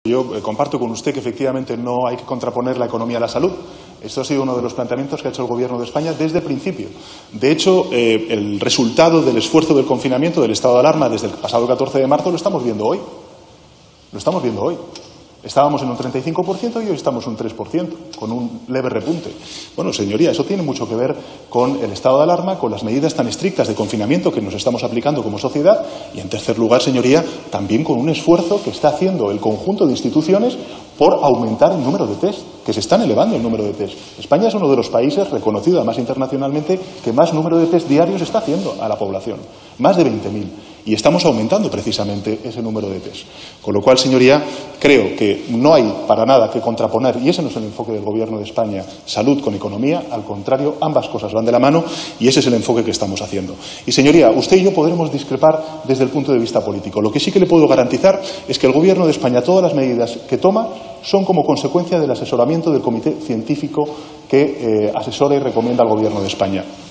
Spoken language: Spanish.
Yo comparto con usted que efectivamente no hay que contraponer la economía a la salud. Esto ha sido uno de los planteamientos que ha hecho el Gobierno de España desde el principio. De hecho, el resultado del esfuerzo del confinamiento, del estado de alarma desde el pasado 14 de marzo, lo estamos viendo hoy. Lo estamos viendo hoy. Estábamos en un 35% y hoy estamos en un 3%, con un leve repunte. Bueno, señoría, eso tiene mucho que ver con el estado de alarma, con las medidas tan estrictas de confinamiento que nos estamos aplicando como sociedad y, en tercer lugar, señoría, también con un esfuerzo que está haciendo el conjunto de instituciones por aumentar el número de test, que se están elevando el número de test. España es uno de los países, reconocido además internacionalmente, que más número de test diarios está haciendo a la población, más de 20.000. Y estamos aumentando precisamente ese número de test. Con lo cual, señoría, creo que no hay para nada que contraponer, y ese no es el enfoque del Gobierno de España, salud con economía. Al contrario, ambas cosas van de la mano y ese es el enfoque que estamos haciendo. Y, señoría, usted y yo podremos discrepar desde el punto de vista político. Lo que sí que le puedo garantizar es que el Gobierno de España, todas las medidas que toma, son como consecuencia del asesoramiento del Comité Científico que asesora y recomienda al Gobierno de España.